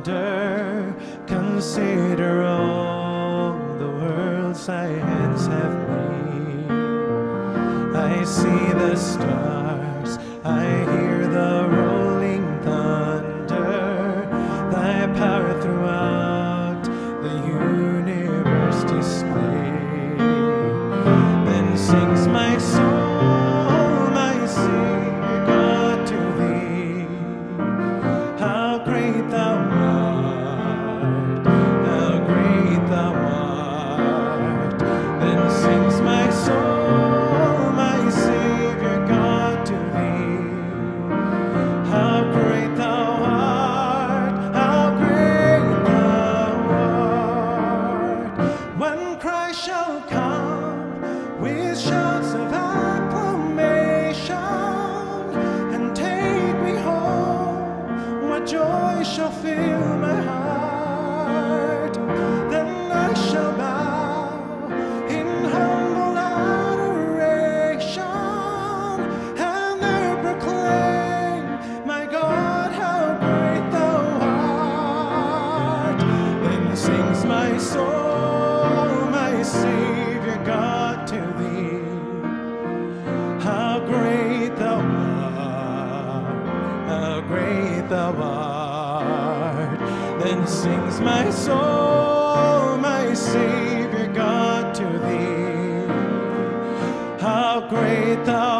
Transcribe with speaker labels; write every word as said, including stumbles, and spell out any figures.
Speaker 1: thunder. Consider all the worlds thy hands have made. I see the stars, I hear the rolling thunder, thy power throughout the universe displayed. Then sings my soul, my Savior God, to thee. How great thou art, how great thou art. Then sings my soul, my Savior God, to thee. How great thou art, how great thou art. When Christ shall come with shouts of acclamation and take me home, what joy shall fill my heart. Then I shall bow in humble adoration and there proclaim, my God, how great thou art. Then sings my soul, my Savior God, to thee. How great thou art, how great thou art. Then sings my soul, my Savior God, to thee. How great thou